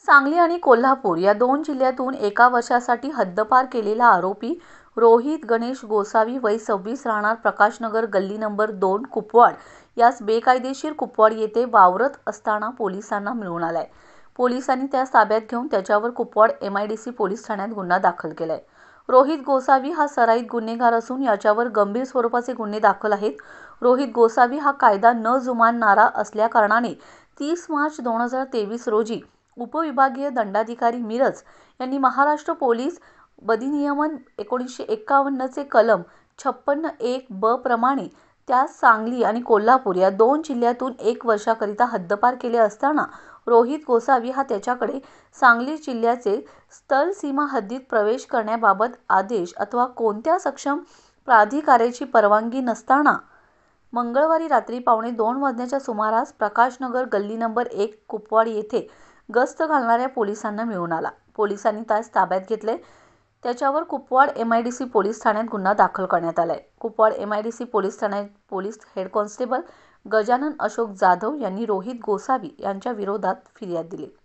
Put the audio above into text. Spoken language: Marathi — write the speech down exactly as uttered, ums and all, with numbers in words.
सांगली आणि कोल्हापूर या दोन जिल्ह्यातून एका वर्षासाठी हद्दपार केलेला आरोपी रोहित गणेश गोसावी वय सव्वीस राहणार प्रकाशनगर गल्ली नंबर दोन कुपवाड यास बेकायदेशीर कुपवाड येथे वावरत असताना पोलिसांना मिळून आलाय। पोलिसांनी त्यास ताब्यात घेऊन त्याच्यावर कुपवाड एमआयडीसी पोलीस ठाण्यात गुन्हा दाखल केलाय। रोहित गोसावी हा सराईत गुन्हेगार असून याच्यावर गंभीर स्वरूपाचे गुन्हे दाखल आहेत। रोहित गोसावी हा कायदा न जुमानणारा असल्याकारणाने तीस मार्च दोन हजार तेवीस रोजी उपविभागीय दंडाधिकारी मिरज यांनी महाराष्ट्र पोलीस बधिनियमन एकोणीसशे एक्कावन्न चे कलम छप्पन्न एक ब प्रमाणे त्यास सांगली आणि कोल्हापूर या दोन जिल्ह्यातून एक वर्षाकरिता हद्दपार केले असताना रोहित गोसावी हा त्याच्याकडे सांगली जिल्ह्याचे स्थल सीमा हद्दीत प्रवेश करण्याबाबत आदेश अथवा कोणत्या सक्षम प्राधिकाऱ्याची परवानगी नसताना मंगळवारी रात्री पावणे दोन वाजण्याच्या सुमारास प्रकाशनगर गल्ली नंबर एक कुपवाड येथे गस्त घालणाऱ्या पोलिसांना मिळून आला। पोलिसांनी त्यास ताब्यात घेतले। त्याच्यावर कुपवाड एमआयडीसी पोलीस ठाण्यात गुन्हा दाखल करण्यात आलाय। कुपवाड एमआयडीसी पोलीस ठाण्यात police head constable Gajanan Ashok Jadhav यांनी रोहित गोसावी यांच्या विरोधात फिर्याद दिली।